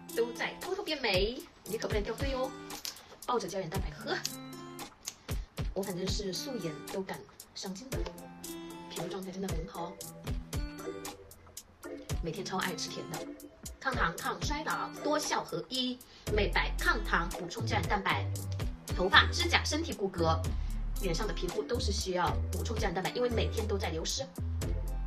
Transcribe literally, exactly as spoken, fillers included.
都在偷偷变美，你可不能掉队哦。抱着胶原蛋白喝，我反正是素颜都敢上镜的，皮肤状态真的很好。每天超爱吃甜的，抗糖、抗衰老、多效合一，美白、抗糖、补充胶原蛋白，头发、指甲、身体骨骼、脸上的皮肤都是需要补充胶原蛋白，因为每天都在流失。